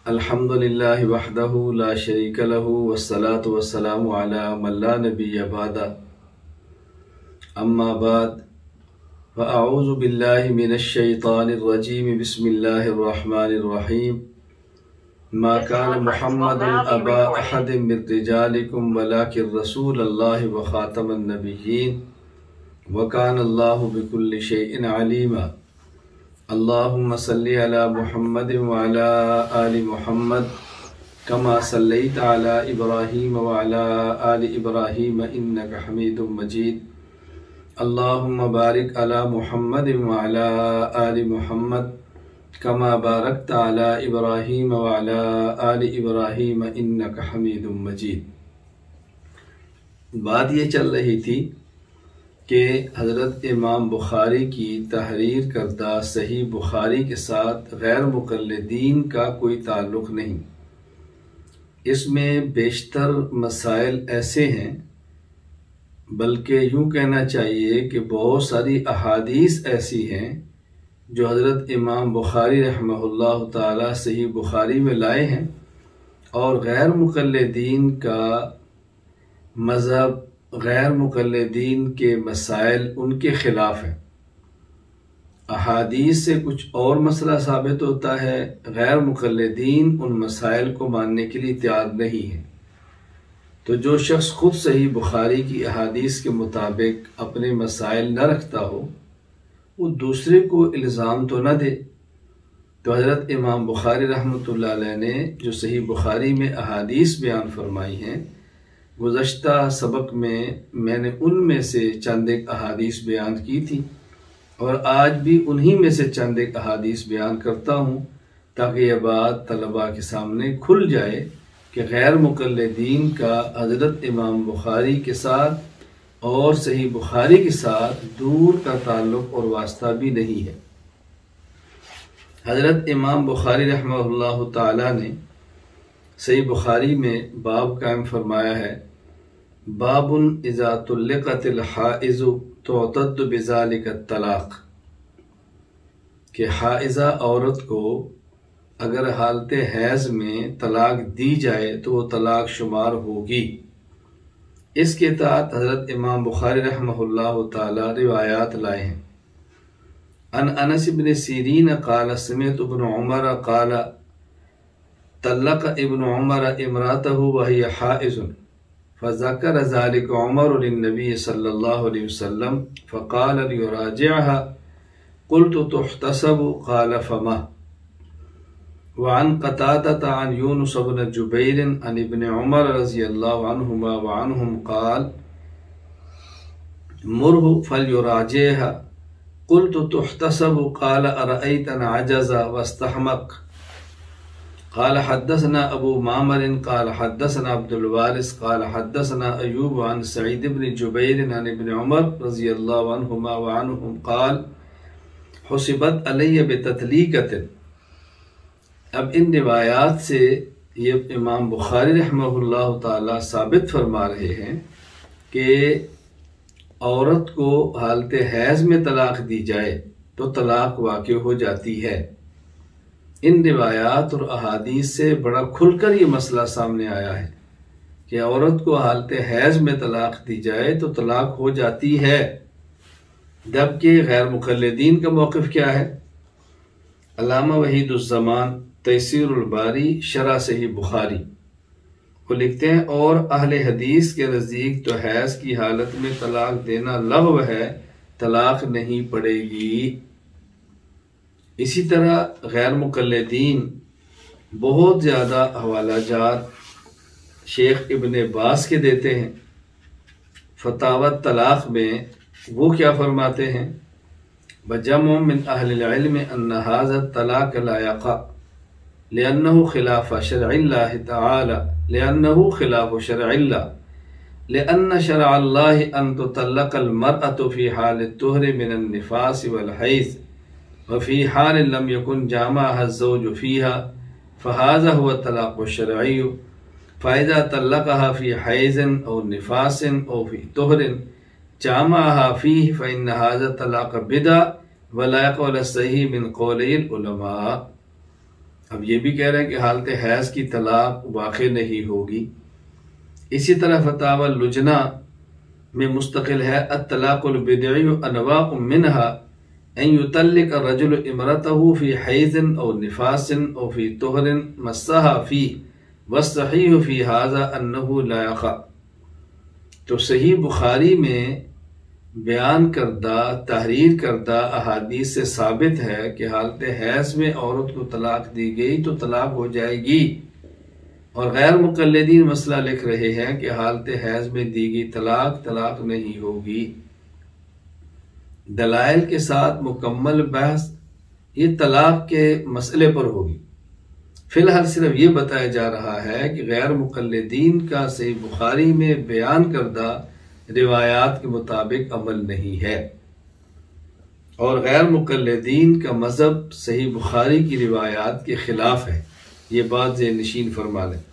الحمد للہ وحدہ لا شریک لہ والصلاة والسلام علی من لا نبی بعد اما بعد فاعوذ باللہ من الشیطان الرجیم بسم اللہ الرحمن الرحیم ما کان محمد ابا احد من رجالکم ولکن رسول اللہ وخاتم النبیین وکان اللہ بکل شیء علیما اللہم صلی علی محمد وعلی آل محمد کما صلیت علی ابراہیم وعلی آل ابراہیم انکا حمید مجید اللہم بارک علی محمد وعلی آل محمد کما بارکت علی ابراہیم وعلی آل ابراہیم انکا حمید مجید۔ بات یہ چل رہی تھی کہ حضرت امام بخاری کی تحریر کردہ صحیح بخاری کے ساتھ غیر مقلدین کا کوئی تعلق نہیں۔ اس میں بیشتر مسائل ایسے ہیں، بلکہ یوں کہنا چاہیے کہ بہت ساری احادیث ایسی ہیں جو حضرت امام بخاری رحمہ اللہ تعالی صحیح بخاری میں لائے ہیں، اور غیر مقلدین کا مذہب، غیر مقلدین کے مسائل ان کے خلاف ہیں۔ احادیث سے کچھ اور مسئلہ ثابت ہوتا ہے، غیر مقلدین ان مسائل کو ماننے کے لیے تیار نہیں ہیں۔ تو جو شخص خود صحیح بخاری کی احادیث کے مطابق اپنے مسائل نہ رکھتا ہو، وہ دوسرے کو الزام تو نہ دے۔ تو حضرت امام بخاری رحمۃ اللہ علیہ نے جو صحیح بخاری میں احادیث بیان فرمائی ہیں، گزشتہ سبق میں نے ان میں سے چند ایک احادیث بیان کی تھی، اور آج بھی انہی میں سے چند ایک احادیث بیان کرتا ہوں تاکہ یہ بات طلباء کے سامنے کھل جائے کہ غیر مقلدین کا حضرت امام بخاری کے ساتھ اور صحیح بخاری کے ساتھ دور کا تعلق اور واسطہ بھی نہیں ہے۔ حضرت امام بخاری رحمہ اللہ تعالی نے صحیح بخاری میں باب قائم فرمایا ہے، باب اذا طلقت الحائض تعتد بذلك الطلاق، کہ حائضہ عورت کو اگر حالت حیض میں طلاق دی جائے تو وہ طلاق شمار ہوگی۔ اس کے تحت حضرت امام بخاری رحمہ اللہ تعالی روایات لائے ہیں۔ عن انس بن سیرین قال سمعت ابن عمر قال طلق ابن عمر امراته وهي حائض فذكر ذلك عمر للنبي صلى الله عليه وسلم فقال ليراجعها قلت تحتسب قال فما۔ وعن قتادة عن يونس بن جبير عن ابن عمر رضي الله عنهما وعنهم قال مره فليراجعها قلت تحتسب قال أرأيت أن عجز واستحمق۔ قال حدثنا ابو معمر قال حدثنا عبد الوارث قال حدثنا ایوب عن سعید بن جبیر عن ابن عمر رضی اللہ عنہما وعنہم قال حسبت علی بتطلیقۃ۔ اب ان روایات سے یہ امام بخاری رحمہ اللہ تعالی ثابت فرما رہے ہیں کہ عورت کو حالت حیض میں طلاق دی جائے تو طلاق واقع ہو جاتی ہے۔ ان روایات اور احادیث سے بڑا کھل کر یہ مسئلہ سامنے آیا ہے کہ عورت کو حالت حیض میں طلاق دی جائے تو طلاق ہو جاتی ہے۔ جبکہ غیر مقلدین کا موقف کیا ہے؟ علامہ وحید الزمان تیسیر الباری شرح صحیح بخاری وہ لکھتے ہیں، اور اہل حدیث کے نزدیک تو حیض کی حالت میں طلاق دینا لغو ہے، طلاق نہیں پڑے گی۔ اسی طرح غیر مقلدین بہت زیادہ حوالہ جات شیخ ابن باز کے دیتے ہیں۔ فتاوی طلاق میں وہ کیا فرماتے ہیں؟ بجمع من اہل العلم ان هذا الطلاق لا يقع لأنه خلاف شرع الله تعالى لأنه خلاف شرع الله لأن شرع الله أن تطلق المرأة في حال الطهر من النفاس والحيض وفي حال لم يكن جامعها الزوج فيها فهذا هو الطلاق الشرعي، فإذا طلقها في حيض أو نفاس أو في طهر جامعها فيه فإن هذا الطلاق بدعة ولا يقول الصحيح من قولي العلماء۔ اب یہ بھی کہہ رہے ہیں کہ حالت حیض کی طلاق واقع نہیں ہوگی۔ اسی طرح فتاوی اللجنہ میں مستقل ہے الطلاق البدعی انواع منها ان يطلق الرجل امرته في حیض او نفاس او في طہر مسها فيه والصحیح في هذا انه لا يقع۔ تو صحیح بخاری میں بیان کردہ تحریر کردہ احادیث سے ثابت ہے کہ حالت حیض میں عورت کو طلاق دی گئی تو طلاق ہو جائے گی، اور غیر مقلدین مسئلہ لکھ رہے ہیں کہ حالت حیض میں دی گئی طلاق نہیں ہوگی۔ دلائل کے ساتھ مکمل بحث یہ طلاق کے مسئلے پر ہوگی۔ فی الحال صرف یہ بتایا جا رہا ہے کہ غیر مقلدین کا صحیح بخاری میں بیان کردہ روایات کے مطابق عمل نہیں ہے، اور غیر مقلدین کا مذہب صحیح بخاری کی روایات کے خلاف ہے، یہ بات ذہن نشین فرما لیں۔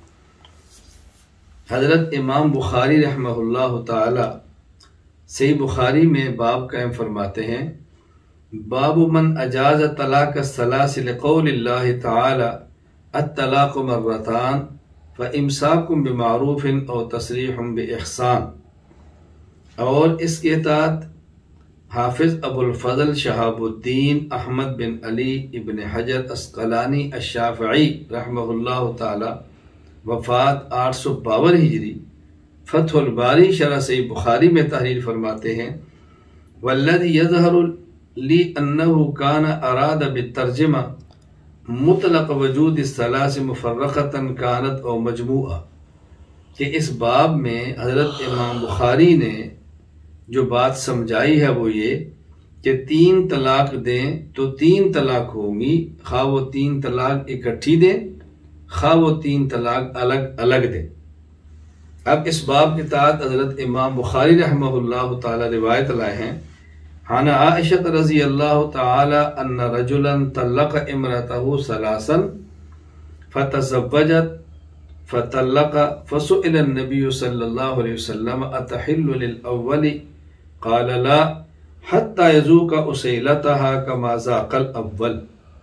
حضرت امام بخاری رحمہ اللہ تعالی صحیح بخاری میں باب قائم فرماتے ہیں، باب من اجاز طلاق الثلاث لقول اللہ تعالی الطلاق مرتان فامساک بمعروف او تسریح باحسان۔ اور اس کے تحت حافظ ابو الفضل شہاب الدین احمد بن علی ابن حجر عسقلانی الشافعی رحمہ اللہ تعالی وفات 852 ہجری فتح الباری شرح صحیح بخاری میں تحریر فرماتے ہیں، والذی یظہر لی انہ کان اراد بالترجمہ مطلق وجود الثلاث مفرقۃ کانت او مجموعہ، کہ اس باب میں حضرت امام بخاری نے جو بات سمجھائی ہے وہ یہ کہ 3 طلاق دیں تو 3 طلاق ہوں گی، خواہ وہ 3 طلاق اکٹھی دیں خواہ وہ 3 طلاق الگ الگ دیں۔ اب اس باب کے تحت حضرت امام بخاری رحمہ اللہ تعالی روایت لائے ہیں، عن عائشہ رضی اللہ تعالی ان رجلا طلق امرأته ثلاثا فتزوجت فطلق فسئل النبی صلی اللہ علیہ وسلم اتحل للأول قال لا حتی یذوق اصیلتها کما ذاق الاول۔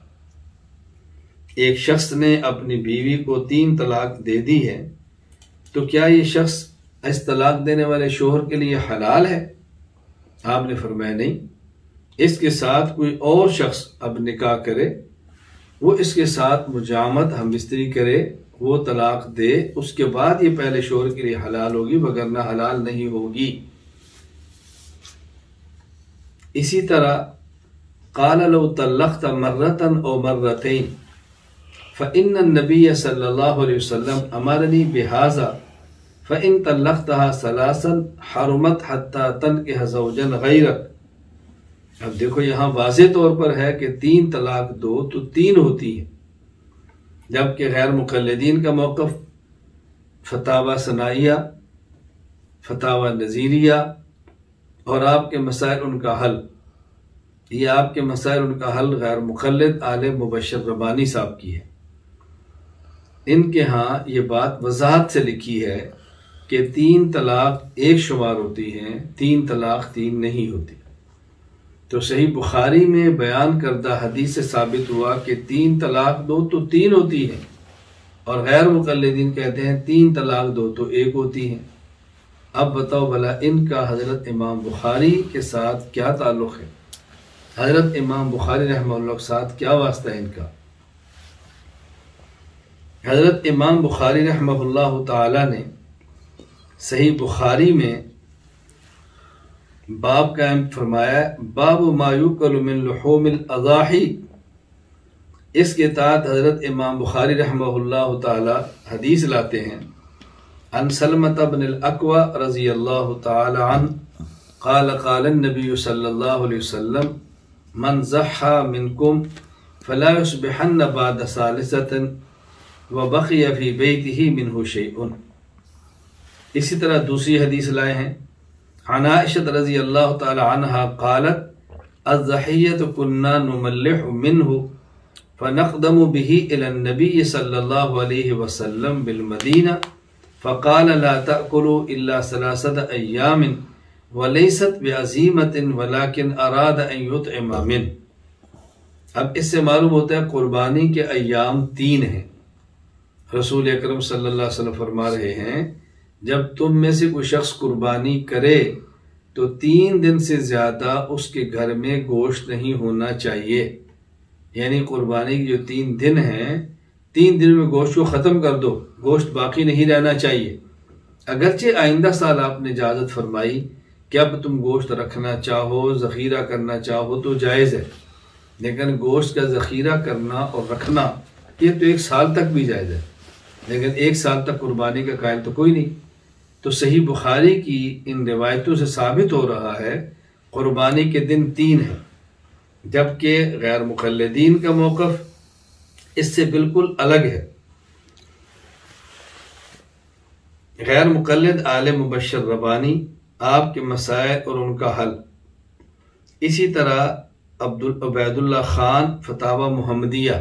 ایک شخص نے اپنی بیوی کو 3 طلاق دے دی ہے، تو کیا یہ شخص اس طلاق دینے والے شوہر کے لیے حلال ہے؟ آپ نے فرمایا نہیں، اس کے ساتھ کوئی اور شخص اب نکاح کرے، وہ اس کے ساتھ مجامت ہم بستری کرے، وہ طلاق دے، اس کے بعد یہ پہلے شوہر کے لیے حلال ہوگی، وگرنہ حلال نہیں ہوگی۔ اسی طرح قال لو طلقت مرة او مرتين فإن النبي صلی اللہ علیہ وسلم امرنی بهذا فإن طلقتها ثلاثا حرمت حتى تنكح زوجا غيرك۔ اب دیکھو یہاں واضح طور پر ہے کہ 3 طلاق دو تو 3 ہوتی ہیں، جبکہ غیر مقلدین کا موقف فتاوی ثنائیہ، فتاوی نظیریہ اور آپ کے مسائل ان کا حل، یہ آپ کے مسائل ان کا حل غیر مقلد عالم مبشر ربانی صاحب کی ہے۔ ان کے ہاں یہ بات وضاحت سے لکھی ہے کہ 3 طلاق ایک شمار ہوتی ہیں، 3 طلاق 3 نہیں ہوتی۔ تو صحیح بخاری میں بیان کردہ حدیث سے ثابت ہوا کہ 3 طلاق دو تو 3 ہوتی ہیں، اور غیر مقلدین کہتے ہیں 3 طلاق دو تو 1 ہوتی ہیں۔ اب بتاؤ بھلا ان کا حضرت امام بخاری کے ساتھ کیا تعلق ہے؟ حضرت امام بخاری رحمہ اللہ کے ساتھ کیا واسطہ ہے ان کا؟ حضرت امام بخاری رحمہ اللہ تعالی نے صحیح بخاری میں باب قائم فرمایا، باب ما یؤکل من لحوم الاضاحی۔ اس کے تحت حضرت امام بخاری رحمہ اللہ تعالی حدیث لاتے ہیں، عن سلمۃ بن الاکوع رضی اللہ تعالی عنہ قال قال النبی صلی اللہ علیہ وسلم من ضحى منکم فلا يصبحن بعد ثالثة وبقي في بيته منه شيء۔ اسی طرح دوسری حدیث لائے ہیں، عن عائشہ رضی اللہ تعالی عنہا قالت الضحیۃ كنا نملح منه فنقدم به الى النبي صلی اللہ علیہ وسلم بالمدینہ فقال لا تأكلوا الا 3 ایام وليست بعزیمۃ ولكن اراد ان يطعم منه۔ اب اس سے معلوم ہوتا ہے قربانی کے ایام 3 ہیں۔ رسول اکرم صلی اللہ علیہ وسلم فرما رہے ہیں جب تم میں سے کوئی شخص قربانی کرے تو 3 دن سے زیادہ اس کے گھر میں گوشت نہیں ہونا چاہیے، یعنی قربانی کے جو 3 دن ہیں 3 دن میں گوشت کو ختم کر دو، گوشت باقی نہیں رہنا چاہیے۔ اگرچہ آئندہ سال آپ نے اجازت فرمائی کہ اب تم گوشت رکھنا چاہو، ذخیرہ کرنا چاہو تو جائز ہے، لیکن گوشت کا ذخیرہ کرنا اور رکھنا یہ تو 1 سال تک بھی جائز ہے، لیکن 1 سال تک قربانی کا قائل تو کوئی نہیں۔ تو صحیح بخاری کی ان روایتوں سے ثابت ہو رہا ہے قربانی کے دن 3 ہیں، جبکہ غیر مقلدین کا موقف اس سے بالکل الگ ہے۔ غیر مقلد عالم مبشر ربانی، آپ کے مسائل اور ان کا حل، اسی طرح عبید اللہ خان فتاوی محمدیہ،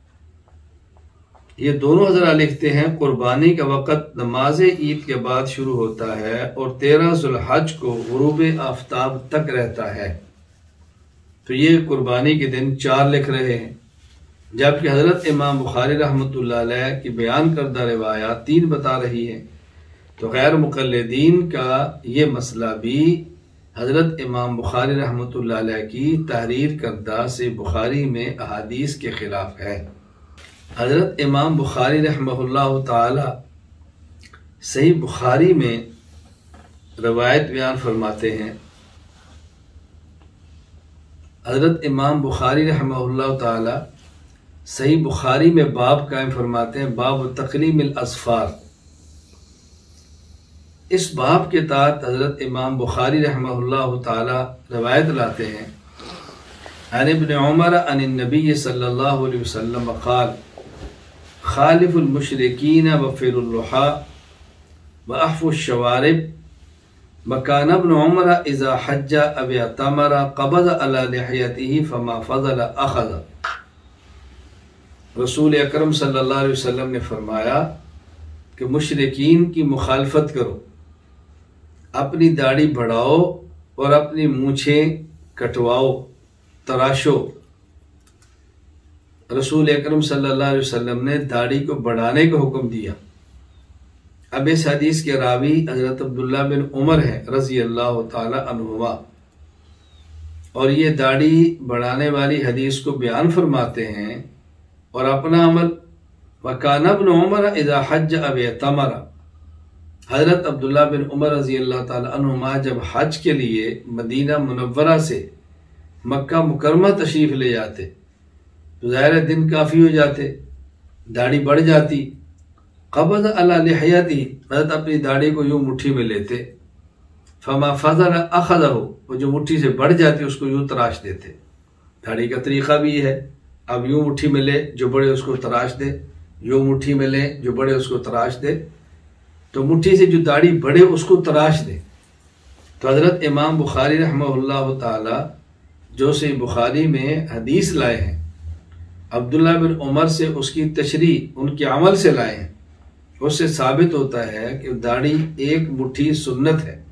یہ دونوں حضرات لکھتے ہیں قربانی کا وقت نماز عید کے بعد شروع ہوتا ہے اور 13 ذوالحج کو غروب آفتاب تک رہتا ہے، تو یہ قربانی کے دن 4 لکھ رہے ہیں، جبکہ حضرت امام بخاری رحمۃ اللہ علیہ کی بیان کردہ روایات 3 بتا رہی ہیں۔ تو غیر مقلدین کا یہ مسئلہ بھی حضرت امام بخاری رحمۃ اللہ علیہ کی تحریر کردہ سے بخاری میں احادیث کے خلاف ہے۔ حضرت امام بخاری رحمہ اللہ تعالی صحیح بخاری میں روایت بیان فرماتے ہیں، حضرت امام بخاری رحمہ اللہ تعالی صحیح بخاری میں باب قائم فرماتے ہیں، باب تقلیم الاظفار۔ اس باب کے تحت حضرت امام بخاری رحمہ اللہ تعالی روایت لاتے ہیں، عن ابن عمر عن النبی صلی اللہ علیہ وسلم قال خالف المشرکین وفر اللحى واحف الشوارب وكان ابن عمر اذا حج او اعتمر قبض على لحيته فما فضل اخذ۔ رسول اکرم صلی اللہ علیہ وسلم نے فرمایا کہ مشرکین کی مخالفت کرو، اپنی داڑھی بڑھاؤ اور اپنی مونچھیں کٹواؤ، تراشو۔ رسول اکرم صلی اللہ علیہ وسلم نے داڑھی کو بڑھانے کا حکم دیا۔ اب اس حدیث کے راوی حضرت عبداللہ بن عمر ہیں رضی اللہ تعالی عنہما، اور یہ داڑھی بڑھانے والی حدیث کو بیان فرماتے ہیں اور اپنا عمل وَكَانَ ابْنُ عُمَرَ إِذَا حَجَّ أَوْ اعْتَمَرَ، حضرت عبداللہ بن عمر رضی اللہ تعالی عنہما جب حج کے لیے مدینہ منورہ سے مکہ مکرمہ تشریف لے جاتے تو ظاہر دن کافی ہو جاتے، داڑھی بڑھ جاتی، قبض علی لحیتہ، حضرت اپنی داڑھی کو یوں مٹھی میں لیتے، فما فضل اخذہ، وہ جو مٹھی سے بڑھ جاتی اس کو یوں تراش دیتے۔ داڑھی کا طریقہ بھی ہے، اب یوں مٹھی میں لے جو بڑے اس کو تراش دے، یوں مٹھی میں لے جو بڑے اس کو تراش دے، تو مٹھی سے جو داڑھی بڑھے اس کو تراش دے۔ تو حضرت امام بخاری رحمہ اللہ تعالی جو سے بخاری میں حدیث لائے ہیں، عبداللہ بن عمر سے اس کی تشریح ان کے عمل سے لائے ہیں، اس سے ثابت ہوتا ہے کہ داڑھی 1 مٹھی سنت ہے،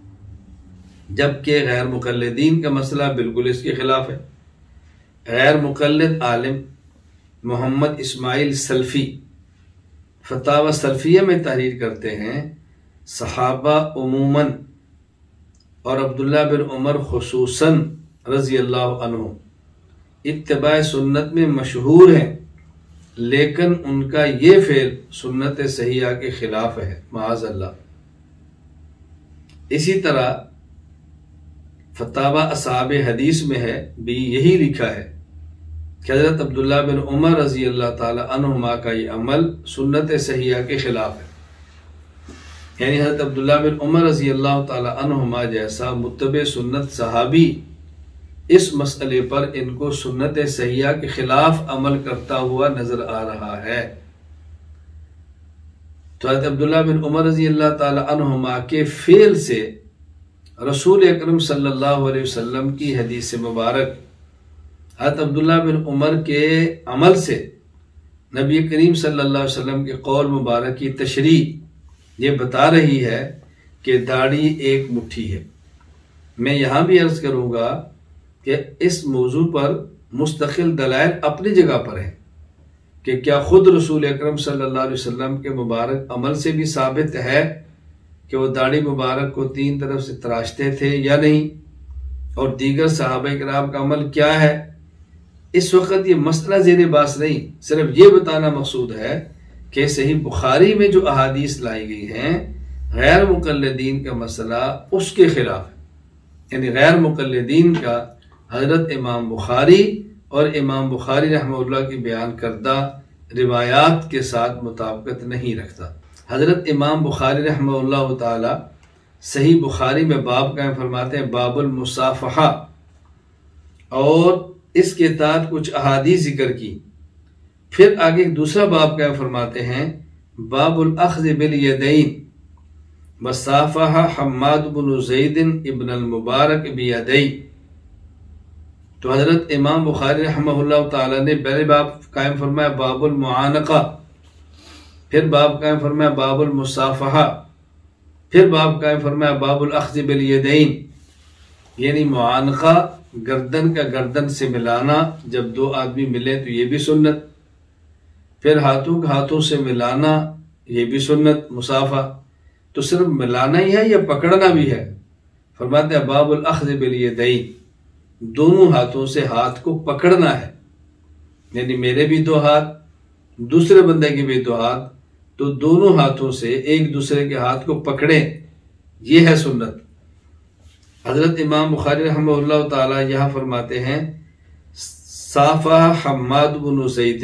جبکہ غیر مقلدین کا مسئلہ بالکل اس کے خلاف ہے۔ غیر مقلد عالم محمد اسماعیل سلفی فتاوی سلفیہ میں تحریر کرتے ہیں، صحابہ عموماً اور عبداللہ بن عمر خصوصاً رضی اللہ عنہ اتباع سنت میں مشہور ہیں، لیکن ان کا یہ فعل سنت صحیحہ کے خلاف ہے، معاذ اللہ۔ اسی طرح فتاوی اصحاب حدیث میں ہے بھی یہی لکھا ہے کہ حضرت عبداللہ بن عمر رضی اللہ تعالی عنہما کا یہ عمل سنت صحیحہ کے خلاف ہے، یعنی حضرت عبداللہ بن عمر رضی اللہ تعالی عنہما جیسا متبع سنت صحابی اس مسئلے پر ان کو سنت صحیحہ کے خلاف عمل کرتا ہوا نظر آ رہا ہے۔ تو حضرت عبداللہ بن عمر رضی اللہ تعالی عنہما کے فعل سے رسول اکرم صلی اللہ علیہ وسلم کی حدیث مبارک، حضرت عبداللہ بن عمر کے عمل سے نبی کریم صلی اللہ علیہ وسلم کے قول مبارک کی تشریح یہ بتا رہی ہے کہ داڑھی 1 مٹھی ہے۔ میں یہاں بھی عرض کروں گا کہ اس موضوع پر مستقل دلائل اپنی جگہ پر ہیں کہ کیا خود رسول اکرم صلی اللہ علیہ وسلم کے مبارک عمل سے بھی ثابت ہے کہ وہ داڑھی مبارک کو 3 طرف سے تراشتے تھے یا نہیں، اور دیگر صحابہ کرام کا عمل کیا ہے۔ اس وقت یہ مسئلہ زیر بحث نہیں، صرف یہ بتانا مقصود ہے کہ صحیح بخاری میں جو احادیث لائی گئی ہیں غیر مقلدین کا مسئلہ اس کے خلاف ہے، یعنی غیر مقلدین کا حضرت امام بخاری اور امام بخاری رحمہ اللہ کی بیان کردہ روایات کے ساتھ مطابقت نہیں رکھتا۔ حضرت امام بخاری رحمہ اللہ تعالی صحیح بخاری میں باب قائم فرماتے ہیں باب المصافحہ، اور اس کے تحت کچھ احادیث ذکر کی، پھر آگے ایک دوسرا باب قائم فرماتے ہیں باب الاخذ بالیدین، وصافح حماد بن زید ابن المبارک بیدی۔ تو حضرت امام بخاری رحمہ اللہ تعالی نے پہلے باب قائم فرمایا باب المعانقہ، پھر باب قائم فرمایا باب المصافحہ، پھر باب قائم فرمایا باب الاخذ بالیدین، یعنی معانقہ گردن کا گردن سے ملانا، جب 2 آدمی ملے تو یہ بھی سنت، پھر ہاتھوں کا ہاتھوں سے ملانا یہ بھی سنت مصافحہ۔ تو صرف ملانا ہی ہے یا پکڑنا بھی ہے؟ فرماتے ہیں باب الاخذ بالیدین، دونوں ہاتھوں سے ہاتھ کو پکڑنا ہے، یعنی میرے بھی 2 ہاتھ، دوسرے بندے کے بھی 2 ہاتھ، تو دونوں ہاتھوں سے ایک دوسرے کے ہاتھ کو پکڑیں، یہ ہے سنت۔ حضرت امام بخاری رحمہ اللہ تعالی یہاں فرماتے ہیں صافح حماد بن زید،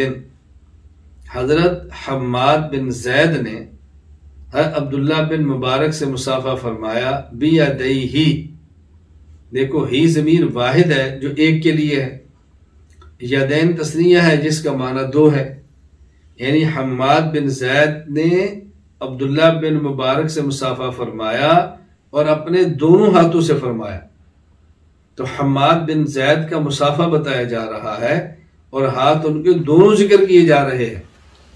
حضرت حماد بن زید نے عبداللہ بن مبارک سے مصافحہ فرمایا بیدیہ، دیکھو ہی ضمیر واحد ہے جو ایک کے لیے ہے، یدین تثنیہ ہے جس کا معنی 2 ہے، یعنی حماد بن زید نے عبداللہ بن مبارک سے مصافحہ فرمایا اور اپنے دونوں ہاتھوں سے فرمایا، تو حماد بن زید کا مصافحہ بتایا جا رہا ہے اور ہاتھ ان کے دونوں ذکر کیے جا رہے ہیں۔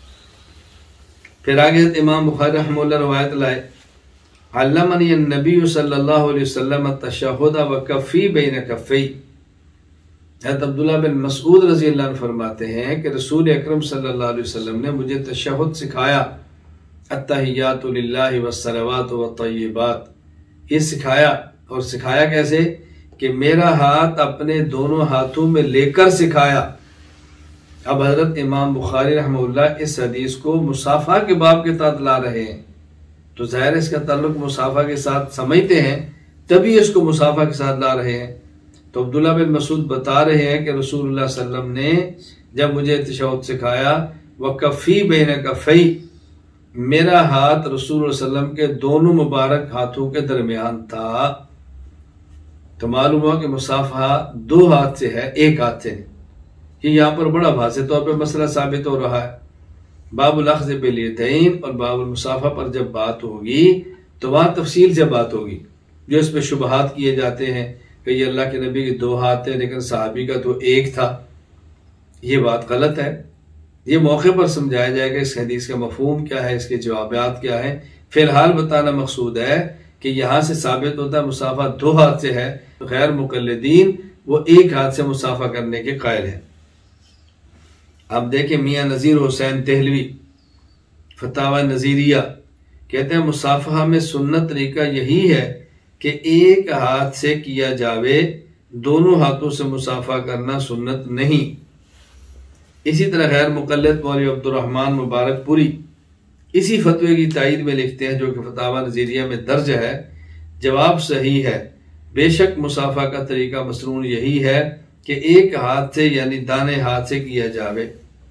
پھر آگے امام بخاری رحمہ اللہ روایت لائے علمنی النبی صلی اللہ علیہ وسلم التشہد وکفی بین کفی، حضرت عبداللہ بن مسعود رضی اللہ عنہ فرماتے ہیں کہ رسول اکرم صلی اللہ علیہ وسلم نے مجھے تشہد سکھایا، التحیات للہ والصلوات والطیبات، یہ سکھایا، اور سکھایا کیسے کہ میرا ہاتھ اپنے دونوں ہاتھوں میں لے کر سکھایا۔ اب حضرت امام بخاری رحمہ اللہ اس حدیث کو مصافحہ کے باب کے تحت لا رہے ہیں، تو ظاہر اس کا تعلق مصافحہ کے ساتھ سمجھتے ہیں، تبھی اس کو مصافحہ کے ساتھ لا رہے ہیں۔ تو عبداللہ بن مسعود بتا رہے ہیں کہ رسول اللہ صلی اللہ علیہ وسلم نے جب مجھے تشہد سکھایا وکفی بین کفی، میرا ہاتھ رسول اللہ صلی اللہ علیہ وسلم کے دونوں مبارک ہاتھوں کے درمیان تھا، تو معلوم ہوا کہ مصافحہ 2 ہاتھ سے ہے، 1 ہاتھ سے نہیں۔ یہ یہاں پر بڑا واضح طور پہ مسئلہ ثابت ہو رہا ہے۔ باب الاخذ بالیدین اور باب المصافحہ پر جب بات ہوگی تو وہاں تفصیل سے بات ہوگی، جو اس پہ شبہات کیے جاتے ہیں کہ یہ اللہ کے نبی کے 2 ہاتھ ہیں لیکن صحابی کا تو 1 تھا، یہ بات غلط ہے۔ یہ موقع پر سمجھایا جائے گا اس حدیث کا مفہوم کیا ہے، اس کے جوابات کیا ہیں۔ فی الحال بتانا مقصود ہے کہ یہاں سے ثابت ہوتا ہے مصافحہ 2 ہاتھ سے ہے، غیر مقلدین وہ 1 ہاتھ سے مصافحہ کرنے کے قائل ہیں۔ اب دیکھیں میاں نذیر حسین دہلوی فتاوی نذیریہ کہتے ہیں مصافحہ میں سنت طریقہ یہی ہے کہ 1 ہاتھ سے کیا جاوے، دونوں ہاتھوں سے مصافحہ کرنا سنت نہیں۔ اسی طرح غیر مقلد مولوی عبد الرحمن مبارک پوری اسی فتوے کی تائید میں لکھتے ہیں جو کہ فتاوی نذیریہ میں درج ہے، جواب صحیح ہے، بے شک مصافحہ کا طریقہ مسنون یہی ہے کہ 1 ہاتھ سے یعنی دانے ہاتھ سے کیا جاوے۔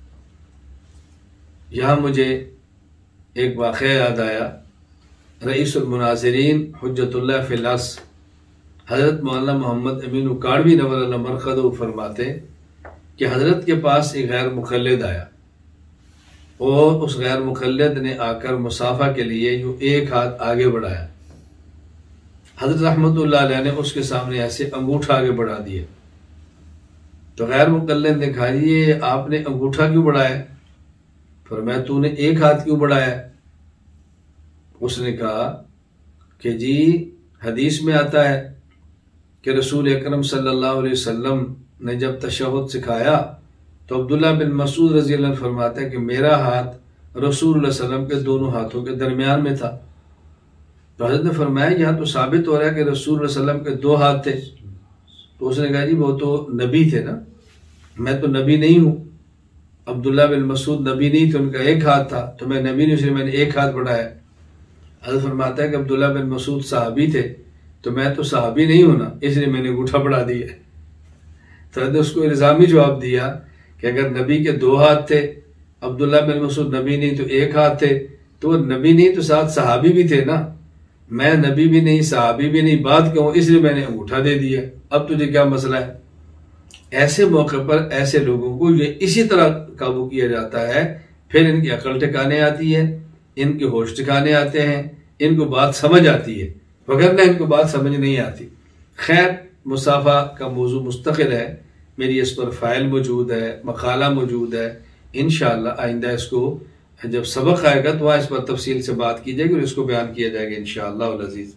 یہاں مجھے ایک واقعہ یاد آیا، رئیس المناظرین حجت اللہ فی الاصل حضرت مولانا محمد امین اکاڑوی نور اللہ مرقدہ فرماتے کہ حضرت کے پاس ایک غیر مقلد آیا اور اس غیر مقلد نے آ کر مصافحہ کے لیے یوں 1 ہاتھ آگے بڑھایا، حضرت رحمت اللہ علیہ نے اس کے سامنے ایسے انگوٹھا آگے بڑھا دیا، تو غیر مقلد نے کہا یہ آپ نے انگوٹھا کیوں بڑھایا؟ فرمایا تو نے 1 ہاتھ کیوں بڑھایا؟ اس نے کہا کہ جی حدیث میں آتا ہے کہ رسول اکرم صلی اللہ علیہ وسلم نے جب تشہد سکھایا تو عبداللہ بن مسعود رضی اللہ عنہ فرماتے ہیں کہ میرا ہاتھ رسول اللہ صلی اللہ علیہ وسلم کے دونوں ہاتھوں کے درمیان میں تھا۔ تو حضرت نے فرمایا یہاں تو ثابت ہو رہا ہے کہ رسول اللہ صلی اللہ علیہ وسلم کے دو ہاتھ تھے۔ تو اس نے کہا جی وہ تو نبی تھے نا، میں تو نبی نہیں ہوں۔ عبداللہ بن مسعود نبی نہیں تھے، ان کا ایک ہاتھ تھا، تو میں نبی نہیں، اس لیے میں نے ایک ہاتھ بڑھایا۔ حضرت فرماتا ہے کہ عبداللہ بن مسعود صحابی تھے، تو میں تو صحابی نہیں ہوں نا، اس لیے میں نے انگوٹھا بڑھا دیا۔ تو حضرت نے اس کو الزامی جواب دیا کہ اگر نبی کے دو ہاتھ تھے، عبداللہ بن مسعود نبی نہیں تو ایک ہاتھ تھے، تو وہ نبی نہیں تو ساتھ صحابی بھی تھے نا، میں نبی بھی نہیں صحابی بھی نہیں، بات کہوں اس لیے میں نے انگوٹھا دے دیا، اب تجھے کیا مسئلہ ہے؟ ایسے موقع پر ایسے لوگوں کو یہ اسی طرح قابو کیا جاتا ہے، پھر ان کی عقل ٹھکانے آتی ہے، ان کے ہوش ٹھکانے آتے ہیں، ان کو بات سمجھ آتی ہے، وگرنہ ان کو بات سمجھ نہیں آتی۔ خیر، مصافحہ کا موضوع مستقل ہے، میری اس پر فائل موجود ہے، مقالہ موجود ہے، انشاءاللہ آئندہ اس کو جب سبق آئے گا تو وہاں اس پر تفصیل سے بات کی جائے گی اور اس کو بیان کیا جائے گا انشاءاللہ العزیز۔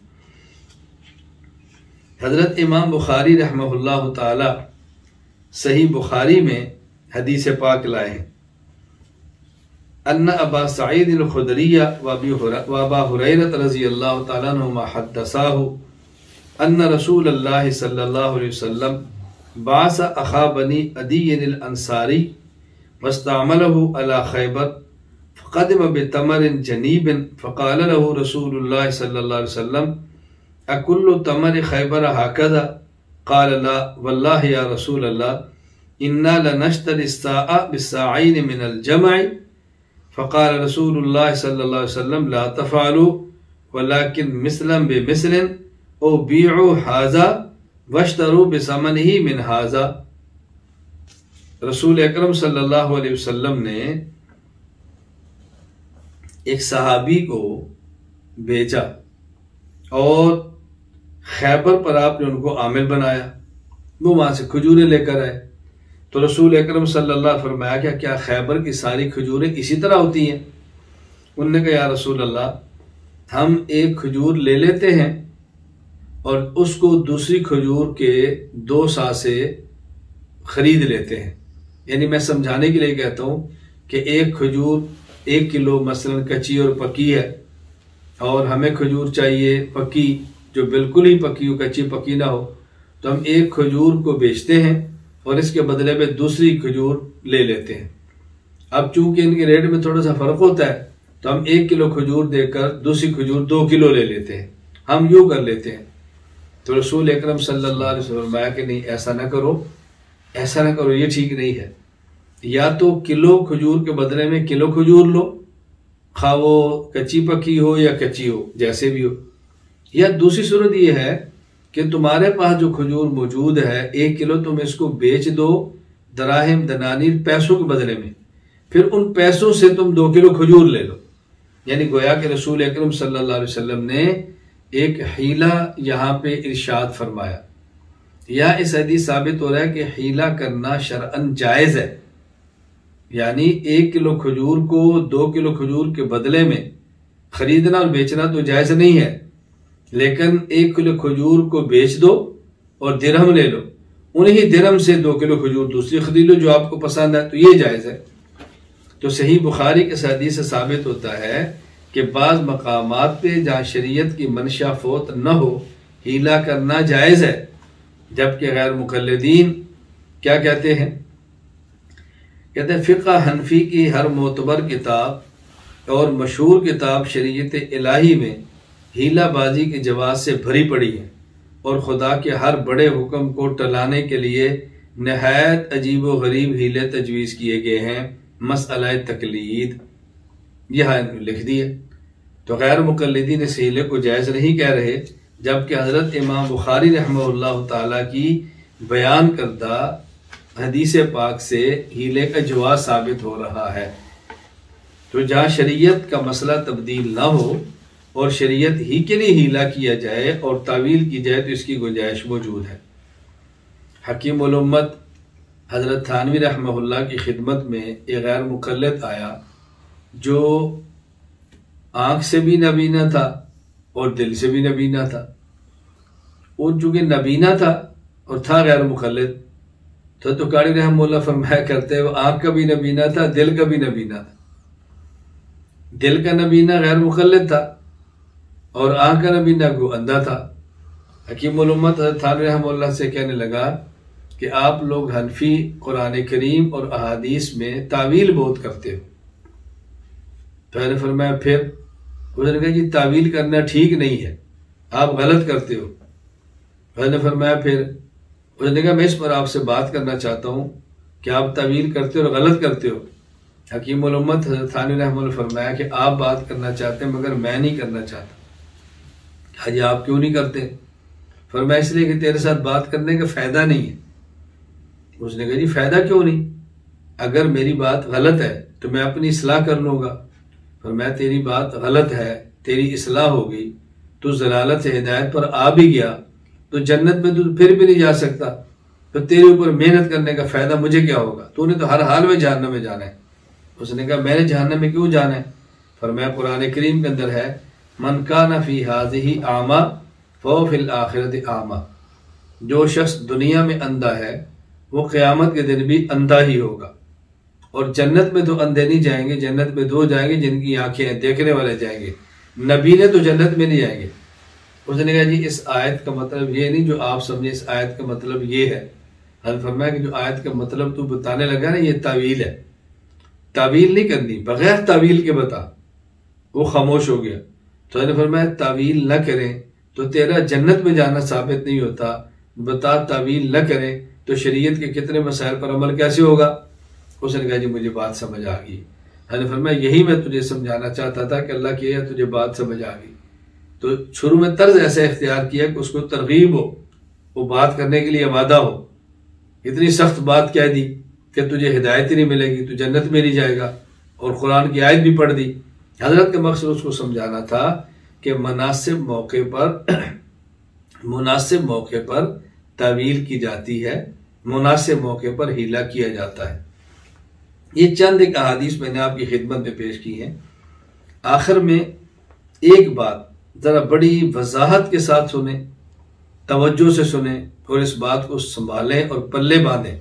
حضرت امام بخاری رحمہ اللہ تعالی صحیح بخاری میں حدیث پاک لائے ہیں، ان ابا سعید الخدری وابا ہریرہ رضی اللہ تعالی عنہما حدثاہ ان رسول اللہ صلی اللہ علیہ وسلم بعث اخا بنی عدی الانصاری واستعملہ علی خیبر فقدم بتمر جنیب فقال له رسول اللہ صلی اللہ علیہ وسلم اکل تمر خیبر ہکذا قال لا واللہ یا رسول اللہ انا لنشتری الساع بالساعین من الجمع فقال رسول اللہ صلی اللہ علیہ وسلم لا تفعلوا ولكن مثلا بمثل او بیعوا ھذا واشتروا بثمنہ من ھذا۔ رسول اکرم صلی اللہ علیہ وسلم نے ایک صحابی کو بھیجا اور خیبر پر آپ نے ان کو عامل بنایا، وہ وہاں سے کھجوریں لے کر آئے۔ تو رسول اکرم صلی اللہ علیہ وسلم فرمایا کہ کیا خیبر کی ساری کھجوریں اسی طرح ہوتی ہیں؟ انہوں نے کہا یا رسول اللہ، ہم ایک کھجور لے لیتے ہیں اور اس کو دوسری کھجور کے 2 سا سے خرید لیتے ہیں۔ یعنی میں سمجھانے کے لیے کہتا ہوں کہ ایک کھجور 1 کلو مثلا کچی اور پکی ہے، اور ہمیں کھجور چاہیے پکی جو بالکل ہی پکی ہو، کچی پکی نہ ہو، تو ہم ایک کھجور کو بیچتے ہیں اور اس کے بدلے میں دوسری کھجور لے لیتے ہیں۔ اب چونکہ ان کے ریٹ میں تھوڑا سا فرق ہوتا ہے تو ہم 1 کلو کھجور دے کر دوسری کھجور 2 کلو لے لیتے ہیں، ہم یوں کر لیتے ہیں۔ تو رسول اکرم صلی اللہ علیہ وسلم فرمایا کہ نہیں، ایسا نہ کرو، ایسا نہ کرو، یہ ٹھیک نہیں ہے۔ یا تو کلو کھجور کے بدلے میں کلو کھجور لو، خواہ وہ کچی پکی ہو یا کچی ہو، جیسے بھی ہو۔ یا دوسری صورت یہ ہے کہ تمہارے پاس جو کھجور موجود ہے 1 کلو تم اس کو بیچ دو دراہم دنانیر پیسوں کے بدلے میں، پھر ان پیسوں سے تم 2 کلو کھجور لے لو۔ یعنی گویا کہ رسول اکرم صلی اللہ علیہ وسلم نے ایک حیلہ یہاں پہ ارشاد فرمایا، یا اس حدیث ثابت ہو رہا ہے کہ حیلہ کرنا شرعاً جائز ہے۔ یعنی 1 کلو کھجور کو 2 کلو کھجور کے بدلے میں خریدنا اور بیچنا تو جائز نہیں ہے، لیکن 1 کلو کھجور کو بیچ دو اور درہم لے لو، انہی درہم سے 2 کلو کھجور دوسری خرید لو جو آپ کو پسند ہے، تو یہ جائز ہے۔ تو صحیح بخاری کے حدیث سے ثابت ہوتا ہے کہ بعض مقامات پہ جہاں شریعت کی منشا فوت نہ ہو حیلہ کرنا جائز ہے، جبکہ غیر مقلدین کیا کہتے ہیں؟ کہتے ہیں فقہ حنفی کی ہر معتبر کتاب اور مشہور کتاب شریعت الہی میں حیلہ بازی کی جواز سے بھری پڑی ہے، اور خدا کے ہر بڑے حکم کو ٹلانے کے لیے نہایت عجیب و غریب حیلے تجویز کیے گئے ہیں، مسئلہ تقلید یہاں لکھ دیے۔ تو غیر مقلدین اس حیلے کو جائز نہیں کہہ رہے، جبکہ حضرت امام بخاری رحمہ اللہ تعالی کی بیان کردہ حدیث پاک سے حیلے کا جواز ثابت ہو رہا ہے۔ تو جہاں شریعت کا مسئلہ تبدیل نہ ہو اور شریعت ہی کے لیے حیلہ کیا جائے اور تعویل کی جائے تو اس کی گنجائش موجود ہے۔ حکیم الامت حضرت تھانوی رحمہ اللہ کی خدمت میں ایک غیر مقلد آیا جو آنکھ سے بھی نبینا تھا اور دل سے بھی نبینا تھا۔ وہ چونکہ نبینا تھا اور تھا غیر مقلد، تو قاری رحمہ اللہ فرمایا کرتے ہیں وہ آنکھ کا بھی نبینا تھا، دل کا بھی نبینا تھا۔ دل کا نبینا غیر مقلد تھا اور آنکھ کا نبینا کو اندھا تھا۔ حکیم الامت حضرت تھانوی رحمہ اللہ سے کہنے لگا کہ آپ لوگ حنفی قرآن کریم اور احادیث میں تعویل بہت کرتے ہو۔ تو میں نے فرمایا پھر؟ اس نے کہا جی تعویل کرنا ٹھیک نہیں ہے، آپ غلط کرتے ہو۔ میں نے فرمایا پھر؟ اس نے کہا میں اس پر آپ سے بات کرنا چاہتا ہوں کہ آپ تعویل کرتے ہو اور غلط کرتے ہو۔ حکیم الامت حضرت تھانوی رحمہ اللہ فرمایا کہ آپ بات کرنا چاہتے ہیں مگر میں نہیں کرنا چاہتا۔ کہا جی آپ کیوں نہیں کرتے؟ فرمایا اس لیے کہ تیرے ساتھ بات کرنے کا فائدہ نہیں ہے۔ اس نے کہا جی فائدہ کیوں نہیں؟ اگر میری بات غلط ہے تو میں اپنی اصلاح کر لوں گا۔ فرمایا تیری بات غلط ہے، تیری اصلاح ہو گئی، تو ضلالت سے ہدایت پر آ بھی گیا تو جنت میں تو پھر بھی نہیں جا سکتا، تو تیرے اوپر محنت کرنے کا فائدہ مجھے کیا ہوگا؟ تو نے تو ہر حال میں جہنم میں جانا ہے۔ اس نے کہا میں نے جہنم میں کیوں جانا ہے؟ فرمایا قرآن کریم کے اندر ہے من کان فی ہذہ اعمی فہو فی الآخرۃ اعمی، جو شخص دنیا میں اندھا ہے وہ قیامت کے دن بھی اندھا ہی ہوگا۔ اور جنت میں تو اندھے نہیں جائیں گے، جنت میں دو جائیں گے جن کی آنکھیں ہیں، دیکھنے والے جائیں گے، نبی نے تو جنت میں نہیں جائیں گے۔ اس نے کہا جی اس آیت کا مطلب یہ نہیں جو آپ سمجھے، اس آیت کا مطلب یہ ہے۔ حضرت فرمایا کہ جو آیت کا مطلب تو بتانے لگا نا یہ تعویل ہے، تعویل نہیں کرنی، بغیر تعویل کے بتا۔ وہ خاموش ہو گیا۔ تو حضرت فرمایا تعویل نہ کریں تو تیرا جنت میں جانا ثابت نہیں ہوتا، بتا تعویل نہ کریں تو شریعت کے کتنے مسائل پر عمل کیسے ہوگا؟ اس نے کہا جی مجھے بات سمجھ آ گئی۔ حضرت فرمایا یہی میں تجھے سمجھانا چاہتا تھا کہ اللہ کی تجھے بات سمجھ آ گئی۔ تو شروع میں طرز ایسا اختیار کیا کہ اس کو ترغیب ہو، وہ بات کرنے کے لیے آمادہ ہو۔ اتنی سخت بات کہہ دی کہ تجھے ہدایت ہی نہیں ملے گی، تو جنت میں نہیں جائے گا، اور قرآن کی آیت بھی پڑھ دی۔ حضرت کا مقصد اس کو سمجھانا تھا کہ مناسب موقع پر تعویل کی جاتی ہے، مناسب موقع پر ہیلا کیا جاتا ہے۔ یہ چند ایک احادیث میں نے آپ کی خدمت میں پیش کی ہیں۔ آخر میں ایک بات ذرا بڑی وضاحت کے ساتھ سنیں، توجہ سے سنیں اور اس بات کو سنبھالیں اور پلے باندھیں۔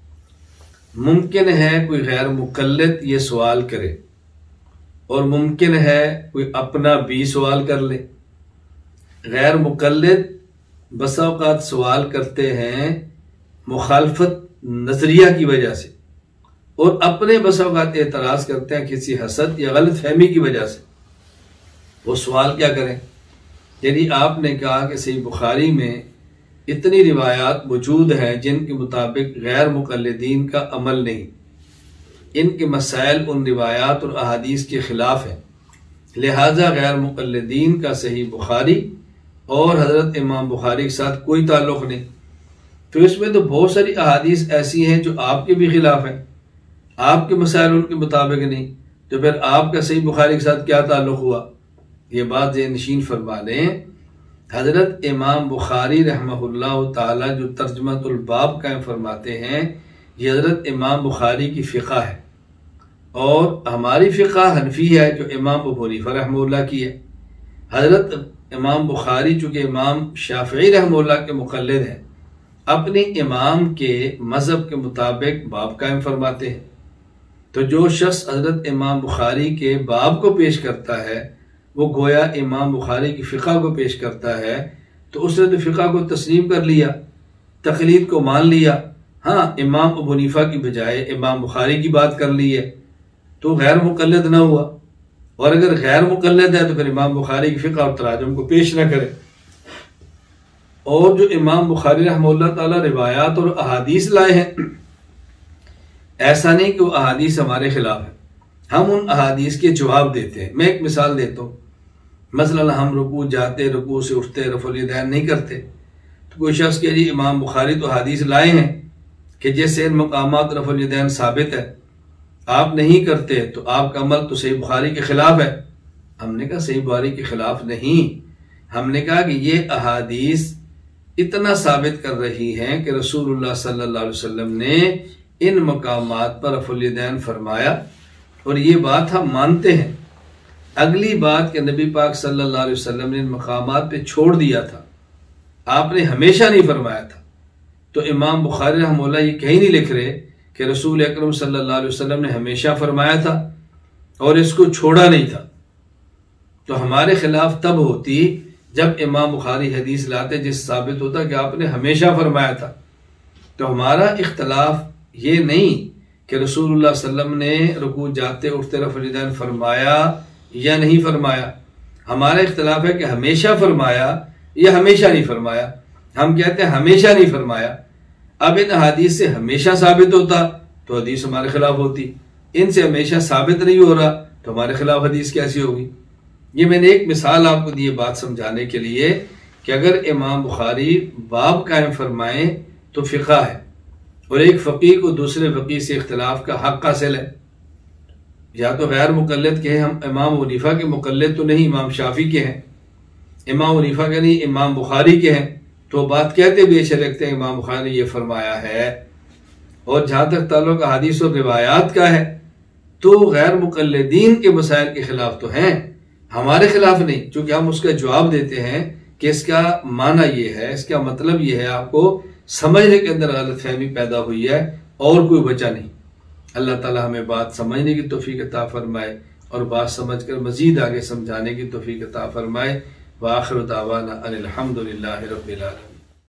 ممکن ہے کوئی غیر مقلد یہ سوال کرے اور ممکن ہے کوئی اپنا بھی سوال کر لے۔ غیر مقلد بسا اوقات سوال کرتے ہیں مخالفت نظریہ کی وجہ سے، اور اپنے بسا اوقات اعتراض کرتے ہیں کسی حسد یا غلط فہمی کی وجہ سے۔ وہ سوال کیا کریں؟ یعنی آپ نے کہا کہ صحیح بخاری میں اتنی روایات موجود ہیں جن کے مطابق غیر مقلدین کا عمل نہیں، ان کے مسائل ان روایات اور احادیث کے خلاف ہیں، لہذا غیر مقلدین کا صحیح بخاری اور حضرت امام بخاری کے ساتھ کوئی تعلق نہیں۔ تو اس میں تو بہت ساری احادیث ایسی ہیں جو آپ کے بھی خلاف ہیں، آپ کے مسائل ان کے مطابق نہیں، تو پھر آپ کا صحیح بخاری کے ساتھ کیا تعلق ہوا؟ یہ بات ذہن نشین فرما لیں۔ حضرت امام بخاری رحمہ اللہ تعالی جو ترجمۃ الباب قائم فرماتے ہیں، یہ حضرت امام بخاری کی فقہ ہے، اور ہماری فقہ حنفی ہے جو امام ابو حنیفہ رحمہ اللہ کی ہے۔ حضرت امام بخاری چونکہ امام شافعی رحمہ اللہ کے مقلد ہیں، اپنے امام کے مذہب کے مطابق باب قائم فرماتے ہیں۔ تو جو شخص حضرت امام بخاری کے باب کو پیش کرتا ہے وہ گویا امام بخاری کی فقہ کو پیش کرتا ہے، تو اس نے تو فقہ کو تسلیم کر لیا، تقلید کو مان لیا۔ ہاں امام ابو حنیفہ کی بجائے امام بخاری کی بات کر لی ہے تو غیر مقلد نہ ہوا، اور اگر غیر مقلد ہے تو پھر امام بخاری کی فقہ اور تراجم کو پیش نہ کرے۔ اور جو امام بخاری رحمہ اللہ تعالی روایات اور احادیث لائے ہیں، ایسا نہیں کہ وہ احادیث ہمارے خلاف ہیں، ہم ان احادیث کے جواب دیتے ہیں۔ میں ایک مثال دیتا ہوں، مثلا ہم رکوع جاتے، رکوع سے اٹھتے رفع الیدین نہیں کرتے، تو کوئی شخص کہ جی امام بخاری تو حدیث لائے ہیں کہ جیسے ان مقامات رفع الیدین ثابت ہے، آپ نہیں کرتے تو آپ کا عمل تو صحیح بخاری کے خلاف ہے۔ ہم نے کہا صحیح بخاری کے خلاف نہیں، ہم نے کہا کہ یہ احادیث اتنا ثابت کر رہی ہیں کہ رسول اللہ صلی اللہ علیہ وسلم نے ان مقامات پر رفع الیدین فرمایا، اور یہ بات ہم مانتے ہیں۔ اگلی بات کہ نبی پاک صلی اللہ علیہ وسلم نے ان مقامات پہ چھوڑ دیا تھا، آپ نے ہمیشہ نہیں فرمایا تھا، تو امام بخاری رحمہ اللہ یہ کہیں نہیں لکھ رہے کہ رسول اکرم صلی اللہ علیہ وسلم نے ہمیشہ فرمایا تھا اور اس کو چھوڑا نہیں تھا. تو ہمارے خلاف تب ہوتی جب امام بخاری حدیث لاتے جس ثابت ہوتا کہ آپ نے ہمیشہ فرمایا تھا. تو ہمارا اختلاف یہ نہیں کہ رسول اللہ صلی اللہ علیہ وسلم نے رکوع جاتے اٹھتے رفع الیدین فرمایا یا نہیں فرمایا. ہمارا اختلاف ہے کہ ہمیشہ فرمایا یا ہمیشہ نہیں فرمایا. ہم کہتے ہیں ہمیشہ نہیں فرمایا. اب ان حدیث سے ہمیشہ ثابت ہوتا تو حدیث ہمارے خلاف ہوتی. ان سے ہمیشہ ثابت نہیں ہو رہا تو ہمارے خلاف حدیث کیسی ہوگی؟ یہ میں نے ایک مثال آپ کو دی بات سمجھانے کے لیے کہ اگر امام بخاری باب قائم فرمائیں تو فقہ ہے، اور ایک فقیہ کو دوسرے فقیہ سے اختلاف کا حق حاصل ہے. یا تو غیر مقلد کے ہیں، ہم امام حنیفہ کے مقلد تو نہیں، امام شافعی کے ہیں. امام حنیفہ کے نہیں، امام بخاری کے ہیں. تو بات کہتے بھی اچھے لگتے ہیں امام بخاری نے یہ فرمایا ہے. اور جہاں تک تعلق حدیث و روایات کا ہے تو غیر مقلدین کے مسائل کے خلاف تو ہیں، ہمارے خلاف نہیں. چونکہ ہم اس کا جواب دیتے ہیں کہ اس کا معنی یہ ہے، اس کا مطلب یہ ہے، آپ کو سمجھنے کے اندر غلط فہمی پیدا ہوئی ہے اور کوئی بچہ نہیں. اللہ تعالی ہمیں بات سمجھنے کی توفیق عطا فرمائے اور بات سمجھ کر مزید آگے سمجھانے کی توفیق عطا فرمائے. وآخر دعوانا ان الحمد للہ رب العالمین.